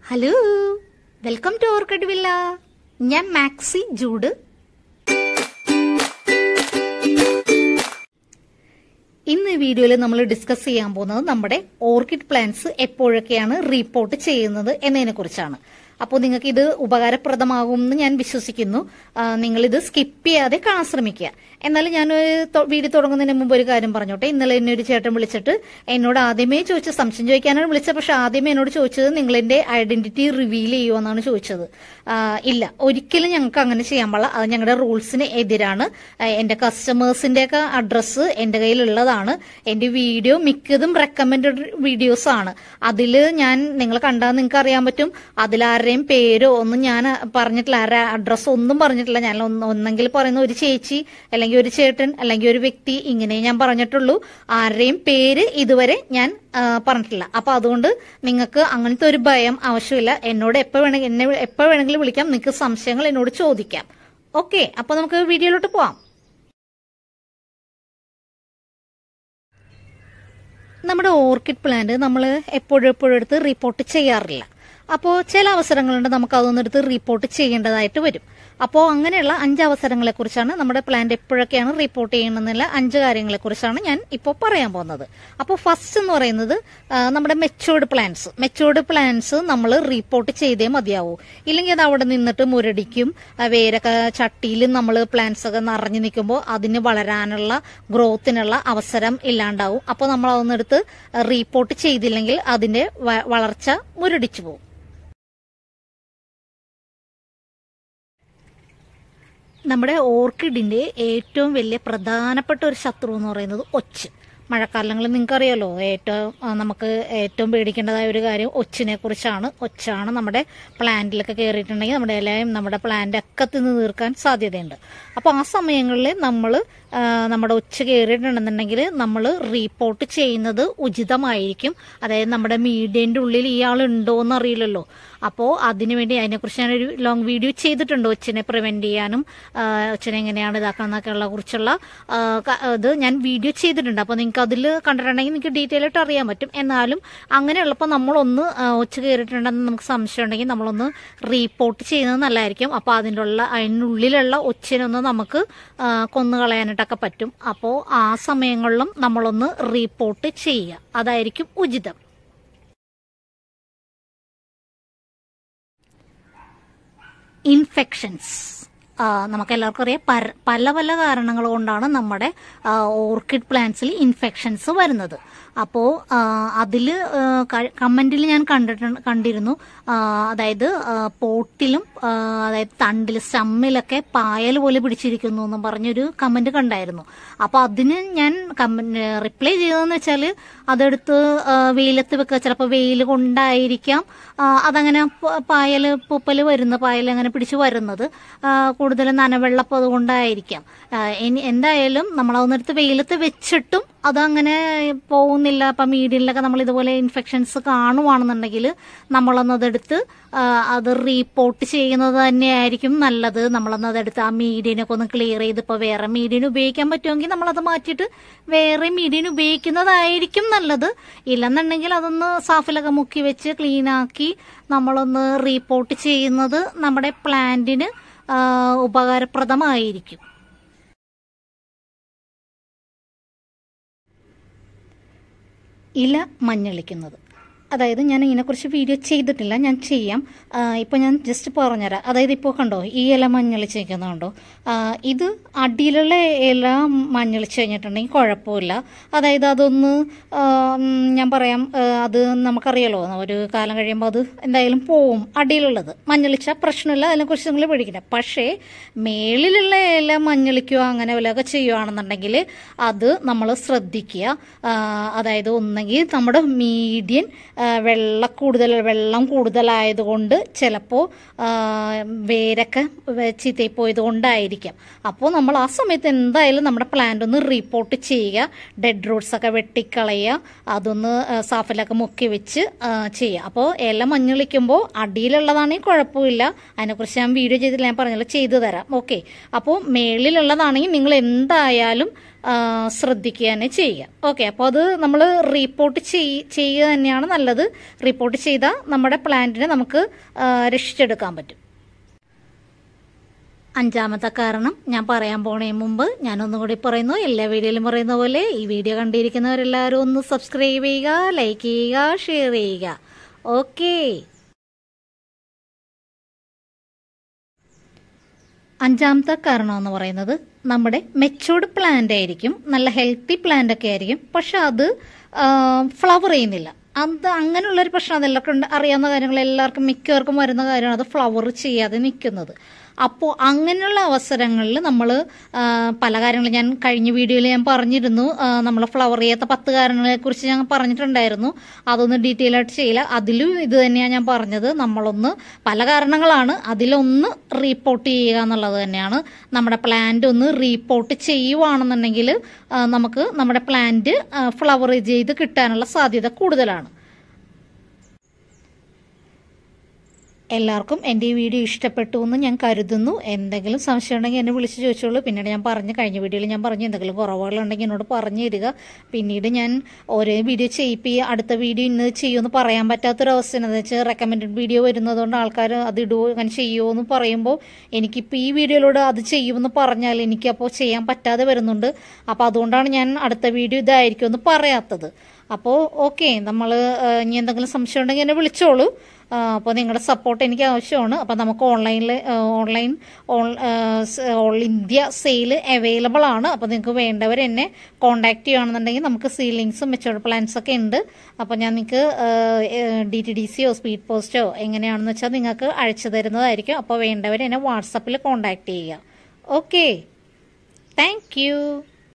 Hello, welcome to orchid villa. ഞാൻ Maxi Jude. ഇന്ന് ഈ വീഡിയോയിൽ നമ്മൾ ഡിസ്കസ് ചെയ്യാൻ പോകുന്നത് നമ്മുടെ ഓർക്കിഡ് പ്ലാന്റ്സ് എപ്പോഴൊക്കെയാണ് റീപോർട്ട് ചെയ്യുന്നത് എന്നതിനെ കുറിച്ചാണ്. അപ്പോൾ നിങ്ങൾക്ക് ഇത് ഉപകാരപ്രദമാകും എന്ന് ഞാൻ വിശ്വസിക്കുന്നു. നിങ്ങളിത് സ്കിപ്പ് ചെയ്യാതെ കാണാൻ ശ്രമിക്കുക. എന്നാലും ഞാൻ വീഡിയോ തുടങ്ങുന്നതിന് മുമ്പ് ഒരു കാര്യം പറഞ്ഞോട്ടെ. ഇന്നലെ എന്നെ ഒരു ചേട്ടൻ വിളിച്ചിട്ട് എന്നോട് ആദ്യമേ ചോദിച്ച സംശയം ചോദിക്കാനാണ് വിളിച്ചത്. പക്ഷെ ആദ്യമേ എന്നോട് ചോദിച്ചത് നിങ്ങൾ എന്റെ ഐഡന്റിറ്റി റിവീൽ ചെയ്യുമോ എന്നാണ് ചോദിച്ചത്. ഇല്ല, ഒരിക്കലും ഞങ്ങൾക്ക് അങ്ങനെ ചെയ്യാൻ പാടില്ല. അത് ഞങ്ങളുടെ റൂൾസിന് എതിരാണ്. എന്റെ കസ്റ്റമേഴ്സിന്റെ ഒക്കെ അഡ്രസ്സ് എന്റെ കയ്യിലുള്ളതാണ്. എന്റെ വീഡിയോ മിക്കതും റെക്കമെൻഡഡ് വീഡിയോസ് ആണ്. അതിൽ ഞാൻ നിങ്ങൾ കണ്ടാൽ നിങ്ങൾക്ക് അറിയാൻ പറ്റും. അതിലാരുടെയും പേരോ ഒന്നും ഞാൻ പറഞ്ഞിട്ടില്ല, ആരുടെ അഡ്രസ്സ് ഒന്നും പറഞ്ഞിട്ടില്ല. ഞാൻ ഒന്നെങ്കിൽ പറയുന്ന ഒരു ചേച്ചി, അല്ലെങ്കിൽ ഒരു ചേട്ടൻ, അല്ലെങ്കിൽ ഒരു വ്യക്തി, ഇങ്ങനെ ഞാൻ പറഞ്ഞിട്ടുള്ളൂ. ആരുടെയും പേര് ഇതുവരെ ഞാൻ പറഞ്ഞിട്ടില്ല. അപ്പൊ അതുകൊണ്ട് നിങ്ങൾക്ക് അങ്ങനത്തെ ഒരു ഭയം ആവശ്യമില്ല. എന്നെ എപ്പോ വേണമെങ്കിലും വിളിക്കാം. നിങ്ങൾക്ക് സംശയങ്ങൾ എന്നോട് ചോദിക്കാം. ഓക്കെ, അപ്പൊ നമുക്ക് വീഡിയോയിലോട്ട് പോവാം. നമ്മുടെ ഓർക്കിഡ് പ്ലാന്റ് നമ്മൾ എപ്പോഴും എടുത്ത് റിപ്പോർട്ട് ചെയ്യാറില്ല. അപ്പോൾ ചില അവസരങ്ങളുണ്ട് നമുക്ക് അതൊന്നും എടുത്ത് റിപ്പോർട്ട് ചെയ്യേണ്ടതായിട്ട് വരും. അപ്പോൾ അങ്ങനെയുള്ള 5 അവസരങ്ങളെ കുറിച്ചാണ് നമ്മുടെ പ്ലാന്റ് എപ്പോഴൊക്കെയാണ് റിപ്പോർട്ട് ചെയ്യണമെന്നുള്ള 5 കാര്യങ്ങളെ കുറിച്ചാണ് ഞാൻ ഇപ്പോൾ പറയാൻ പോകുന്നത്. അപ്പോൾ ഫസ്റ്റ് എന്ന് പറയുന്നത് നമ്മുടെ മെച്ചൂർഡ് പ്ലാന്റ്സ് നമ്മൾ റിപ്പോർട്ട് ചെയ്തേ മതിയാവൂ. ഇല്ലെങ്കിൽ അത് അവിടെ നിന്നിട്ട് മുരടിക്കും. വേരൊക്കെ ചട്ടിയിൽ നമ്മൾ പ്ലാന്റ്സ് ഒക്കെ നിറഞ്ഞു നിൽക്കുമ്പോൾ അതിന് വളരാനുള്ള ഗ്രോത്തിനുള്ള അവസരം ഇല്ലാണ്ടാവും. അപ്പോൾ നമ്മൾ അതൊന്നെടുത്ത് റിപ്പോർട്ട് ചെയ്തില്ലെങ്കിൽ അതിന്റെ വളർച്ച മുരടിച്ചു പോകും. നമ്മുടെ ഓർക്കിഡിന്റെ ഏറ്റവും വലിയ പ്രധാനപ്പെട്ട ഒരു ശത്രു എന്ന് പറയുന്നത് ഒച്ച്. മഴക്കാലങ്ങളിൽ നിങ്ങൾക്കറിയാലോ, നമുക്ക് ഏറ്റവും പേടിക്കേണ്ടതായ ഒരു കാര്യം ഒച്ചിനെ കുറിച്ചാണ്. ഒച്ചാണ് നമ്മുടെ പ്ലാന്റിലൊക്കെ കയറിയിട്ടുണ്ടെങ്കിൽ നമ്മുടെ ഇലയും നമ്മുടെ പ്ലാന്റ് ഒക്കെ തിന്ന് തീർക്കാൻ സാധ്യതയുണ്ട്. അപ്പോൾ ആ സമയങ്ങളിൽ നമ്മുടെ ഒച്ച കയറിയിട്ടുണ്ടെന്നുണ്ടെങ്കിൽ നമ്മൾ റീപോർട്ട് ചെയ്യുന്നത് ഉചിതമായിരിക്കും. അതായത് നമ്മുടെ മീഡിയന്റെ ഉള്ളിൽ ഇയാളുണ്ടോ എന്ന് അറിയില്ലല്ലോ. അപ്പോൾ അതിനുവേണ്ടി അതിനെക്കുറിച്ച് ഞാനൊരു ലോങ് വീഡിയോ ചെയ്തിട്ടുണ്ട്. ഒച്ചിനെ പ്രിവെന്റ് ചെയ്യാനും ഒച്ചിനെ എങ്ങനെയാണ് ഇതാക്കാന്നൊക്കെയുള്ള കുറിച്ചുള്ള ഇത് ഞാൻ വീഡിയോ ചെയ്തിട്ടുണ്ട്. അപ്പോൾ നിങ്ങൾക്ക് അതിൽ കണ്ടിട്ടുണ്ടെങ്കിൽ നിങ്ങൾക്ക് ഡീറ്റെയിൽ ആയിട്ട് അറിയാൻ പറ്റും. എന്നാലും അങ്ങനെയുള്ളപ്പോൾ നമ്മളൊന്ന് ഒച്ച കയറിയിട്ടുണ്ടെന്ന് നമുക്ക് സംശയം ഉണ്ടെങ്കിൽ നമ്മളൊന്ന് റീപോർട്ട് ചെയ്യുന്നത് നല്ലതായിരിക്കും. അപ്പോൾ അതിനുള്ളിലുള്ള ഒച്ചിനൊന്ന് നമുക്ക് കൊന്നുകളയാനായിട്ടൊക്കെ പറ്റും. അപ്പോൾ ആ സമയങ്ങളിലും നമ്മളൊന്ന് റീപോർട്ട് ചെയ്യുക, അതായിരിക്കും ഉചിതം. ഇൻഫെക്ഷൻസ് നമുക്ക് എല്ലാവർക്കും അറിയാം. പല പല കാരണങ്ങൾ കൊണ്ടാണ് നമ്മുടെ ഓർക്കിഡ് പ്ലാന്റ്സിൽ ഇൻഫെക്ഷൻസ് വരുന്നത്. അപ്പോൾ അതിൽ കമന്റിൽ ഞാൻ കണ്ടിരുന്നു. അതായത് പോട്ടിലും അതായത് തണ്ടിൽ സ്റ്റമ്മിലൊക്കെ പായൽ പോലെ പിടിച്ചിരിക്കുന്നു എന്നും പറഞ്ഞൊരു കമന്റ് കണ്ടായിരുന്നു. അപ്പോൾ അതിന് ഞാൻ റിപ്ലൈ ചെയ്തതെന്ന് വെച്ചാൽ അതെടുത്ത് വെയിലത്ത് വെക്കുക. ചിലപ്പോൾ വെയിൽ കൊണ്ടായിരിക്കാം അതങ്ങനെ പൂപ്പൽ പായൽ അങ്ങനെ പിടിച്ചു വരുന്നത്. കൂടുതൽ നനവെള്ളപ്പം അതുകൊണ്ടായിരിക്കാം. എന്തായാലും നമ്മളതൊന്നെടുത്ത് വെയിലത്ത് വെച്ചിട്ടും അതങ്ങനെ പോകുന്നില്ല. അപ്പം മീഡിയനിലൊക്കെ നമ്മൾ ഇതുപോലെ ഇൻഫെക്ഷൻസ് കാണുവാണെന്നുണ്ടെങ്കിൽ നമ്മളൊന്നതെടുത്ത് അത് റീപോർട്ട് ചെയ്യുന്നത് തന്നെയായിരിക്കും നല്ലത്. നമ്മളൊന്നതെടുത്ത് ആ മീഡിയനൊക്കെ ഒന്ന് ക്ലിയർ ചെയ്ത് ഇപ്പോൾ വേറെ മീഡിയൻ ഉപയോഗിക്കാൻ പറ്റുമെങ്കിൽ നമ്മളത് മാറ്റിയിട്ട് വേറെ മീഡിയൻ ഉപയോഗിക്കുന്നതായിരിക്കും നല്ലത്. ഇല്ലെന്നുണ്ടെങ്കിൽ അതൊന്ന് സാഫിലൊക്കെ മുക്കി വെച്ച് ക്ലീനാക്കി നമ്മളൊന്ന് റീപോർട്ട് ചെയ്യുന്നത് നമ്മുടെ പ്ലാന്റിന് ഉപകാരപ്രദമായിരിക്കും. ഇല മഞ്ഞളിക്കുന്നത്, അതായത് ഞാൻ ഇതിനെക്കുറിച്ച് വീഡിയോ ചെയ്തിട്ടില്ല, ഞാൻ ചെയ്യാം. ഇപ്പോൾ ഞാൻ ജസ്റ്റ് പറഞ്ഞുതരാം. അതായത് ഇപ്പോൾ കണ്ടോ, ഈ ഇല മഞ്ഞളിച്ച് നിൽക്കുന്നുണ്ടോ? ഇത് അടിയിലുള്ള ഇല മഞ്ഞളിച്ച് കഴിഞ്ഞിട്ടുണ്ടെങ്കിൽ കുഴപ്പമില്ല. അതായത് അതൊന്ന് ഞാൻ പറയാം, അത് നമുക്കറിയാലോ, ഒരു കാലം കഴിയുമ്പോൾ അത് എന്തായാലും പോവും. അടിയിലുള്ളത് മഞ്ഞളിച്ചാൽ പ്രശ്നമില്ല, അതിനെക്കുറിച്ച് നിങ്ങൾ പേടിക്കില്ല. പക്ഷേ മേളിലുള്ള ഇല മഞ്ഞളിക്കുക അങ്ങനെ വല്ലതൊക്കെ ചെയ്യുകയാണെന്നുണ്ടെങ്കിൽ അത് നമ്മൾ ശ്രദ്ധിക്കുക. അതായത് ഒന്നെങ്കിൽ നമ്മുടെ മീഡിയൻ വെള്ളം കൂടുതലായതുകൊണ്ട് ചിലപ്പോൾ വേരൊക്കെ ചീത്തയിൽ പോയത് കൊണ്ടായിരിക്കാം. അപ്പോൾ നമ്മൾ ആ സമയത്ത് എന്തായാലും നമ്മുടെ പ്ലാന്റ് ഒന്ന് റീപോർട്ട് ചെയ്യുക. ഡെഡ് റൂട്ട്സ് ഒക്കെ വെട്ടിക്കളയുക, അതൊന്ന് സാഫിലൊക്കെ മുക്കി വെച്ച് ചെയ്യുക. അപ്പോൾ ഇല മഞ്ഞളിക്കുമ്പോൾ അടിയിലുള്ളതാണെങ്കിൽ കുഴപ്പമില്ല. അതിനെക്കുറിച്ച് ഞാൻ വീഡിയോ ചെയ്തില്ല, ഞാൻ പറഞ്ഞല്ലോ, ചെയ്തു തരാം. ഓക്കെ. അപ്പോൾ മേളിലുള്ളതാണെങ്കിൽ നിങ്ങൾ എന്തായാലും ശ്രദ്ധിക്കുക തന്നെ ചെയ്യുക. ഓക്കെ, അപ്പോൾ അത് നമ്മൾ റിപ്പോർട്ട് ചെയ്യുക തന്നെയാണ് നല്ലത്. റിപ്പോർട്ട് ചെയ്താൽ നമ്മുടെ പ്ലാന്റിനെ നമുക്ക് രക്ഷിച്ചെടുക്കാൻ പറ്റും. അഞ്ചാമത്തെ കാരണം ഞാൻ പറയാൻ പോണേ മുമ്പ് ഞാനൊന്നും കൂടി പറയുന്നു, എല്ലാ വീഡിയോയിലും പറയുന്ന പോലെ ഈ വീഡിയോ കണ്ടിരിക്കുന്നവരെല്ലാവരും ഒന്ന് സബ്സ്ക്രൈബ് ചെയ്യുക, ലൈക്ക് ചെയ്യുക, ഷെയർ ചെയ്യുക. ഓക്കെ, അഞ്ചാമത്തെ കാരണം എന്ന് പറയുന്നത് നമ്മുടെ മെച്ചൂർഡ് പ്ലാന്റ് ആയിരിക്കും, നല്ല ഹെൽത്തി പ്ലാന്റ് ഒക്കെ ആയിരിക്കും, പക്ഷെ അത് ഫ്ലവർ ചെയ്യുന്നില്ല. അത് അങ്ങനെയുള്ളൊരു പ്രശ്നം അതെല്ലാവർക്കും അറിയാവുന്ന കാര്യങ്ങൾ, എല്ലാവർക്കും മിക്കവർക്കും വരുന്ന കാര്യമാണ് അത് ഫ്ലവർ ചെയ്യാതെ നിൽക്കുന്നത്. അപ്പോൾ അങ്ങനെയുള്ള അവസരങ്ങളിൽ നമ്മൾ പല കാര്യങ്ങളും ഞാൻ കഴിഞ്ഞ വീഡിയോയിൽ ഞാൻ പറഞ്ഞിരുന്നു. നമ്മൾ ഫ്ലവർ ചെയ്യാത്ത 10 കാരണങ്ങളെക്കുറിച്ച് ഞാൻ പറഞ്ഞിട്ടുണ്ടായിരുന്നു. അതൊന്നും ഡീറ്റെയിൽ ആയിട്ട് ചെയ്യില്ല. അതിലും ഇത് തന്നെയാണ് ഞാൻ പറഞ്ഞത്. നമ്മളൊന്ന് പല കാരണങ്ങളാണ്, അതിലൊന്ന് റീപ്പോർട്ട് ചെയ്യുക എന്നുള്ളത് തന്നെയാണ്. നമ്മുടെ പ്ലാന്റ് ഒന്ന് റീപ്പോർട്ട് ചെയ്യുവാണെന്നുണ്ടെങ്കിൽ നമുക്ക് നമ്മുടെ പ്ലാന്റ് ഫ്ലവർ ചെയ്ത് കിട്ടാനുള്ള സാധ്യത കൂടുതലാണ്. എല്ലാവർക്കും എൻ്റെ ഈ വീഡിയോ ഇഷ്ടപ്പെട്ടു എന്ന് ഞാൻ കരുതുന്നു. എന്തെങ്കിലും സംശയം ഉണ്ടെങ്കിൽ എന്നെ വിളിച്ച് ചോദിച്ചോളൂ. പിന്നീട് ഞാൻ കഴിഞ്ഞ വീഡിയോയിൽ ഞാൻ പറഞ്ഞു എന്തെങ്കിലും കുറവുകളുണ്ടെങ്കിൽ എന്നോട് പറഞ്ഞു തരിക. പിന്നീട് ഞാൻ ഓരോ വീഡിയോ ചെയ്യിപ്പിക്കുക, അടുത്ത വീഡിയോ ഇന്ന് ചെയ്യുമെന്ന് പറയാൻ പറ്റാത്തൊരവസ്ഥ. എന്ന് വെച്ചാൽ റെക്കമെൻഡഡ് വീഡിയോ വരുന്നതുകൊണ്ട് ആൾക്കാർ അത് ഇടുമോ അങ്ങനെ ചെയ്യുമോ എന്ന് പറയുമ്പോൾ എനിക്കിപ്പോൾ ഈ വീഡിയോയിലൂടെ അത് ചെയ്യുമെന്ന് പറഞ്ഞാൽ എനിക്കപ്പോൾ ചെയ്യാൻ പറ്റാതെ വരുന്നുണ്ട്. അപ്പോൾ അതുകൊണ്ടാണ് ഞാൻ അടുത്ത വീഡിയോ ഇതായിരിക്കും എന്ന് പറയാത്തത്. അപ്പോൾ ഓക്കെ, നമ്മൾ ഇനി എന്തെങ്കിലും സംശയം ഉണ്ടെങ്കിൽ എന്നെ വിളിച്ചോളൂ. അപ്പോൾ നിങ്ങളുടെ സപ്പോർട്ട് എനിക്ക് ആവശ്യമാണ്. അപ്പോൾ നമുക്ക് ഓൾ ഇന്ത്യ സെയിൽ അവൈലബിൾ ആണ്. അപ്പോൾ നിങ്ങൾക്ക് വേണ്ടവർ എന്നെ കോൺടാക്ട് ചെയ്യുകയാണെന്നുണ്ടെങ്കിൽ നമുക്ക് സീലിങ്സും മെച്ചൂർഡ് പ്ലാന്റ്സ് ഒക്കെ ഉണ്ട്. അപ്പോൾ ഞാൻ നിങ്ങൾക്ക് DTDCയോ സ്പീഡ് പോസ്റ്റോ എങ്ങനെയാണെന്ന് വെച്ചാൽ നിങ്ങൾക്ക് അയച്ചു തരുന്നതായിരിക്കും. അപ്പോൾ വേണ്ടവർ എന്നെ വാട്സപ്പിൽ കോൺടാക്ട് ചെയ്യുക. Okay, thank U.